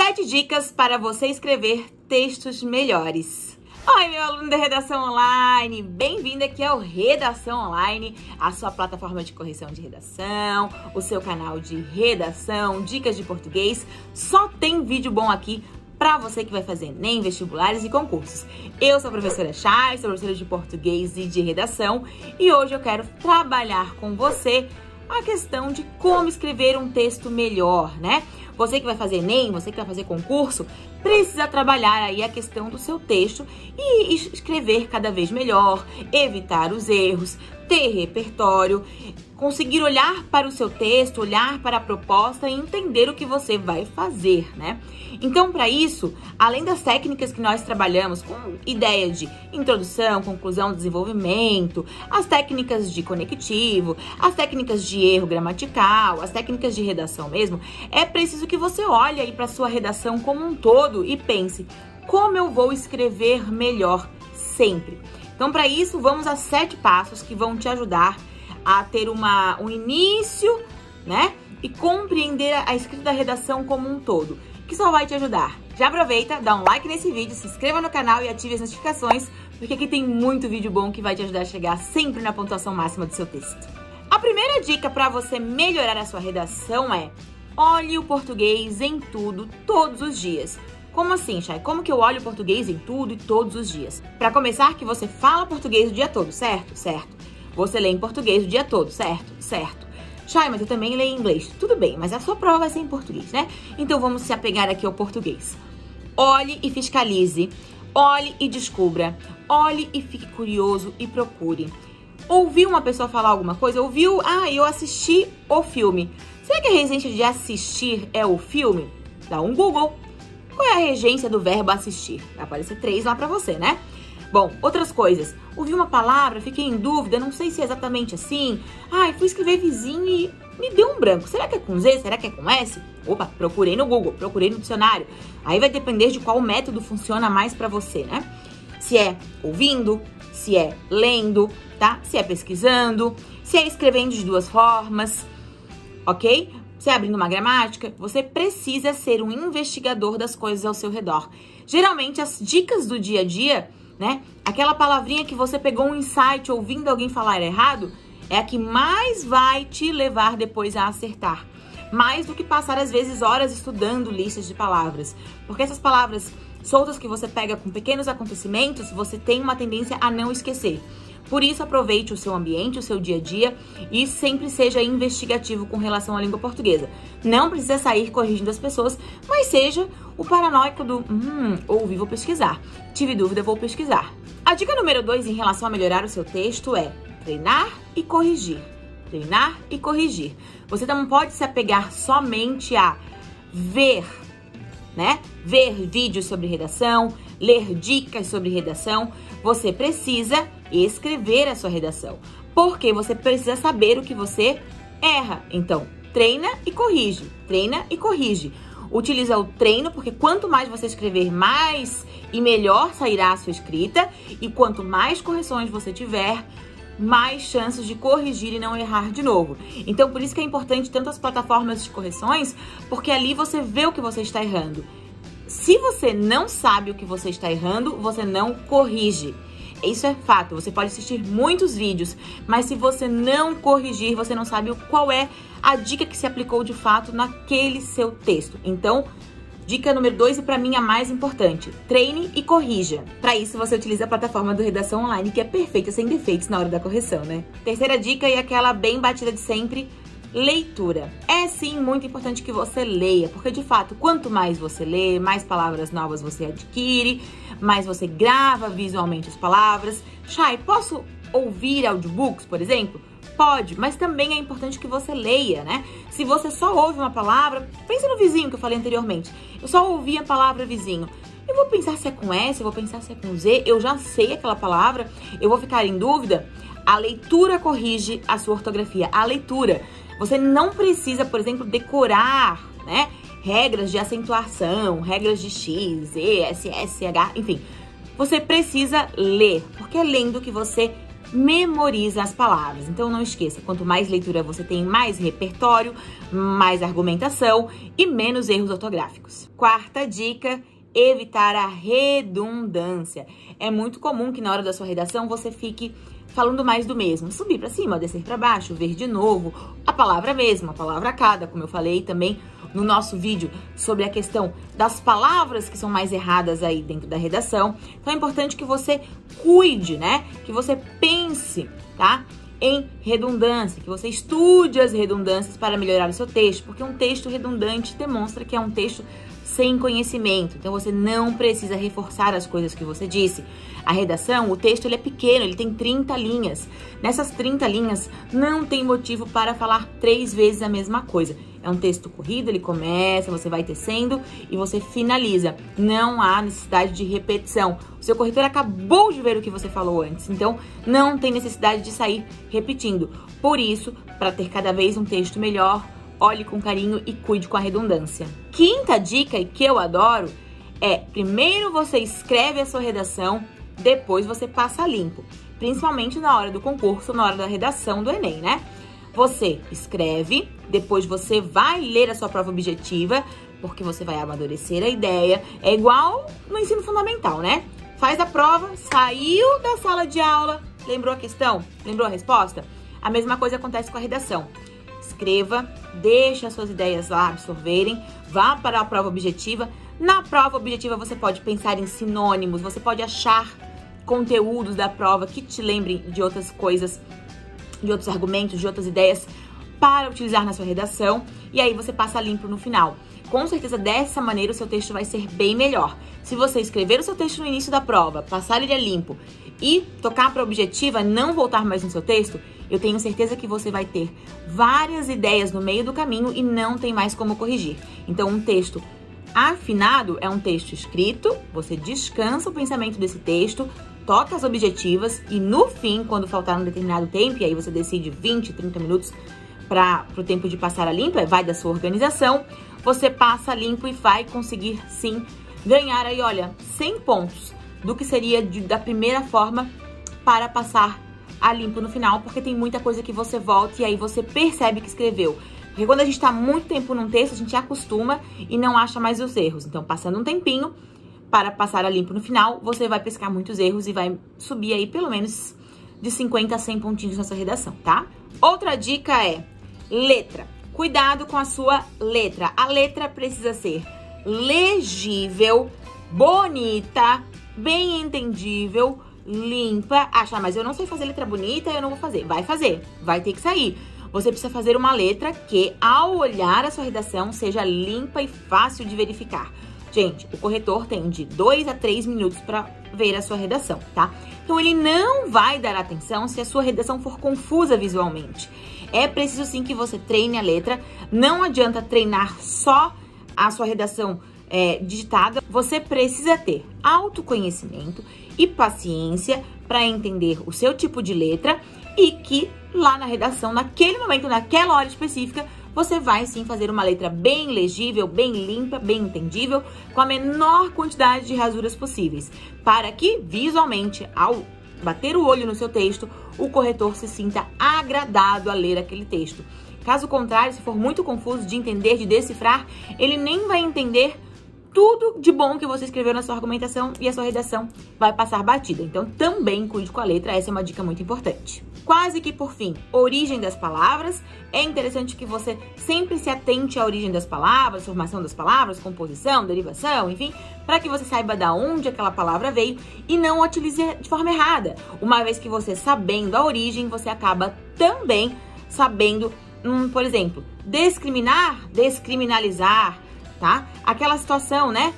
7 dicas para você escrever textos melhores. Oi, meu aluno da Redação Online! Bem-vindo aqui ao Redação Online, a sua plataforma de correção de redação, o seu canal de redação, dicas de português. Só tem vídeo bom aqui para você que vai fazer ENEM, vestibulares e concursos. Eu sou a professora Chay, sou professora de português e de redação, e hoje eu quero trabalhar com você a questão de como escrever um texto melhor, né? Você que vai fazer ENEM, você que vai fazer concurso, precisa trabalhar aí a questão do seu texto e escrever cada vez melhor, evitar os erros, ter repertório, conseguir olhar para o seu texto, olhar para a proposta e entender o que você vai fazer, né? Então, para isso, além das técnicas que nós trabalhamos com ideia de introdução, conclusão, desenvolvimento, as técnicas de conectivo, as técnicas de erro gramatical, as técnicas de redação mesmo, é preciso que você olhe aí para a sua redação como um todo e pense, como eu vou escrever melhor sempre? Então, para isso, vamos a 7 passos que vão te ajudar a ter um início, né? E compreender a escrita da redação como um todo, que só vai te ajudar. Já aproveita, dá um like nesse vídeo, se inscreva no canal e ative as notificações, porque aqui tem muito vídeo bom que vai te ajudar a chegar sempre na pontuação máxima do seu texto. A primeira dica para você melhorar a sua redação é: olhe o português em tudo, todos os dias. Como assim, Chay? Como que eu olho o português em tudo e todos os dias? Para começar, que você fala português o dia todo, certo? Certo. Você lê em português o dia todo, certo? Certo. Chay, mas eu também leio em inglês. Tudo bem, mas a sua prova vai ser em português, né? Então vamos se apegar aqui ao português. Olhe e fiscalize. Olhe e descubra. Olhe e fique curioso e procure. Ouviu uma pessoa falar alguma coisa? Ouviu? Ah, eu assisti o filme. Será que a regência de assistir é o filme? Dá um Google. Qual é a regência do verbo assistir? Vai aparecer 3 lá pra você, né? Bom, outras coisas. Ouvi uma palavra, fiquei em dúvida, não sei se é exatamente assim. Ai, fui escrever vizinho e me deu um branco. Será que é com Z? Será que é com S? Opa, procurei no Google, procurei no dicionário. Aí vai depender de qual método funciona mais pra você, né? Se é ouvindo, se é lendo, tá? Se é pesquisando, se é escrevendo de 2 formas, ok? Se é abrindo uma gramática, você precisa ser um investigador das coisas ao seu redor. Geralmente, as dicas do dia a dia, né? Aquela palavrinha que você pegou um insight ouvindo alguém falar errado, é a que mais vai te levar depois a acertar. Mais do que passar, às vezes, horas estudando listas de palavras. Porque essas palavras soltas que você pega com pequenos acontecimentos, você tem uma tendência a não esquecer. Por isso, aproveite o seu ambiente, o seu dia a dia e sempre seja investigativo com relação à língua portuguesa. Não precisa sair corrigindo as pessoas, mas seja o paranoico do ouvi, vou pesquisar. Tive dúvida, vou pesquisar. A dica número 2 em relação a melhorar o seu texto é treinar e corrigir. Treinar e corrigir. Você não pode se apegar somente a ver, né? Ver vídeos sobre redação, ler dicas sobre redação. Você precisa escrever a sua redação, porque você precisa saber o que você erra. Então, treina e corrige. Treina e corrige. Utiliza o treino, porque quanto mais você escrever, mais e melhor sairá a sua escrita. E quanto mais correções você tiver, mais chances de corrigir e não errar de novo. Então, por isso que é importante tanto as plataformas de correções, porque ali você vê o que você está errando. Se você não sabe o que você está errando, você não corrige. Isso é fato, você pode assistir muitos vídeos, mas se você não corrigir, você não sabe qual é a dica que se aplicou de fato naquele seu texto. Então, dica número 2 e para mim a mais importante, treine e corrija. Para isso você utiliza a plataforma do Redação Online, que é perfeita, sem defeitos na hora da correção, né? Terceira dica e aquela bem batida de sempre, leitura. É sim muito importante que você leia, porque de fato, quanto mais você lê, mais palavras novas você adquire, mais você grava visualmente as palavras. Chay, posso ouvir audiobooks, por exemplo? Pode, mas também é importante que você leia, né? Se você só ouve uma palavra, pensa no vizinho que eu falei anteriormente. Eu só ouvi a palavra vizinho. Eu vou pensar se é com S, eu vou pensar se é com Z, eu já sei aquela palavra, eu vou ficar em dúvida. A leitura corrige a sua ortografia, a leitura. Você não precisa, por exemplo, decorar, né? Regras de acentuação, regras de X, Z, S, S, H, enfim. Você precisa ler, porque é lendo que você memoriza as palavras. Então não esqueça, quanto mais leitura você tem, mais repertório, mais argumentação e menos erros ortográficos. Quarta dica: evitar a redundância. É muito comum que na hora da sua redação você fique falando mais do mesmo. Subir para cima, descer para baixo, ver de novo, a palavra mesmo, a palavra cada, como eu falei também no nosso vídeo sobre a questão das palavras que são mais erradas aí dentro da redação. Então é importante que você cuide, né? Que você pense, tá? Em redundância, que você estude as redundâncias para melhorar o seu texto, porque um texto redundante demonstra que é um texto sem conhecimento. Então você não precisa reforçar as coisas que você disse. A redação, o texto, ele é pequeno, ele tem 30 linhas. Nessas 30 linhas não tem motivo para falar 3 vezes a mesma coisa. É um texto corrido, ele começa, você vai tecendo e você finaliza. Não há necessidade de repetição. O seu corretor acabou de ver o que você falou antes, então não tem necessidade de sair repetindo. Por isso, para ter cada vez um texto melhor, olhe com carinho e cuide com a redundância. Quinta dica, e que eu adoro, é: primeiro você escreve a sua redação, depois você passa limpo. Principalmente na hora do concurso, na hora da redação do Enem, né? Você escreve, depois você vai ler a sua prova objetiva, porque você vai amadurecer a ideia. É igual no ensino fundamental, né? Faz a prova, saiu da sala de aula, lembrou a questão? Lembrou a resposta? A mesma coisa acontece com a redação. Escreva, deixe as suas ideias lá absorverem, vá para a prova objetiva. Na prova objetiva você pode pensar em sinônimos, você pode achar conteúdos da prova que te lembrem de outras coisas, de outros argumentos, de outras ideias para utilizar na sua redação, e aí você passa limpo no final. Com certeza, dessa maneira, o seu texto vai ser bem melhor. Se você escrever o seu texto no início da prova, passar ele a limpo e tocar para a objetiva, não voltar mais no seu texto, eu tenho certeza que você vai ter várias ideias no meio do caminho e não tem mais como corrigir. Então, um texto afinado é um texto escrito, você descansa o pensamento desse texto, toca as objetivas e no fim, quando faltar um determinado tempo, e aí você decide 20, 30 minutos para o tempo de passar a limpo, vai da sua organização, você passa limpo e vai conseguir sim ganhar aí, olha, 100 pontos do que seria da primeira forma para passar a limpo no final, porque tem muita coisa que você volta e aí você percebe que escreveu. Porque quando a gente está muito tempo num texto, a gente acostuma e não acha mais os erros. Então, passando um tempinho para passar a limpo no final, você vai pescar muitos erros e vai subir aí pelo menos de 50 a 100 pontinhos na sua redação, tá? Outra dica é letra. Cuidado com a sua letra. A letra precisa ser legível, bonita, bem entendível, limpa. Mas eu não sei fazer letra bonita, eu não vou fazer. Vai fazer, vai ter que sair. Você precisa fazer uma letra que, ao olhar a sua redação, seja limpa e fácil de verificar. Gente, o corretor tem de 2 a 3 minutos para ver a sua redação, tá? Então, ele não vai dar atenção se a sua redação for confusa visualmente. É preciso sim que você treine a letra. Não adianta treinar só a sua redação digitada. Você precisa ter autoconhecimento e paciência para entender o seu tipo de letra e que lá na redação, naquele momento, naquela hora específica, você vai sim fazer uma letra bem legível, bem limpa, bem entendível, com a menor quantidade de rasuras possíveis, para que visualmente, ao bater o olho no seu texto, o corretor se sinta agradado a ler aquele texto. Caso contrário, se for muito confuso de entender, de decifrar, ele nem vai entender tudo de bom que você escreveu na sua argumentação e a sua redação vai passar batida. Então, também cuide com a letra, essa é uma dica muito importante. Quase que por fim, origem das palavras. É interessante que você sempre se atente à origem das palavras, formação das palavras, composição, derivação, enfim, para que você saiba de onde aquela palavra veio e não a utilize de forma errada. Uma vez que você sabendo a origem, você acaba também sabendo, por exemplo, discriminar, descriminalizar, tá? Aquela situação, né?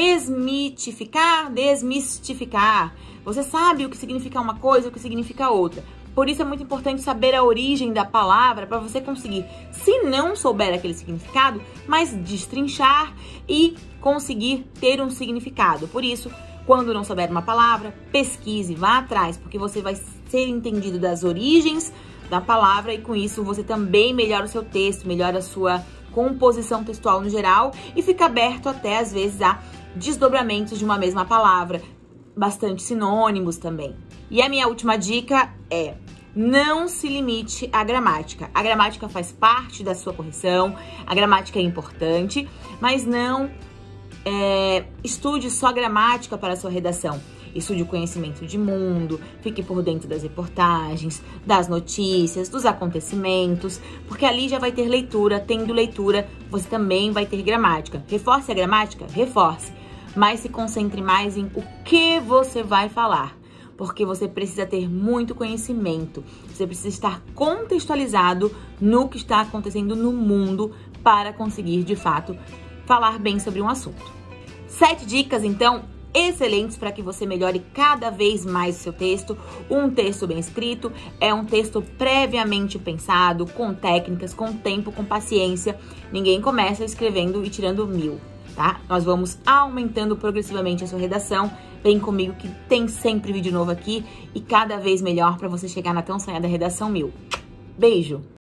Desmitificar, desmistificar. Você sabe o que significa uma coisa, o que significa outra. Por isso é muito importante saber a origem da palavra para você conseguir, se não souber aquele significado, mas destrinchar e conseguir ter um significado. Por isso, quando não souber uma palavra, pesquise, vá atrás, porque você vai ser entendido das origens da palavra e com isso você também melhora o seu texto, melhora a sua composição textual no geral e fica aberto até, às vezes, a desdobramentos de uma mesma palavra, bastante sinônimos também. E a minha última dica é: não se limite à gramática. A gramática faz parte da sua correção, a gramática é importante, mas não estude só gramática para a sua redação. Estude o conhecimento de mundo, fique por dentro das reportagens, das notícias, dos acontecimentos, porque ali já vai ter leitura. Tendo leitura, você também vai ter gramática. Reforce a gramática? Reforce. Mas se concentre mais em o que você vai falar, porque você precisa ter muito conhecimento. Você precisa estar contextualizado no que está acontecendo no mundo para conseguir, de fato, falar bem sobre um assunto. 7 dicas, então, excelentes para que você melhore cada vez mais o seu texto. Um texto bem escrito é um texto previamente pensado, com técnicas, com tempo, com paciência. Ninguém começa escrevendo e tirando 1000, tá? Nós vamos aumentando progressivamente a sua redação. Vem comigo que tem sempre vídeo novo aqui e cada vez melhor para você chegar na tão sonhada redação 1000. Beijo!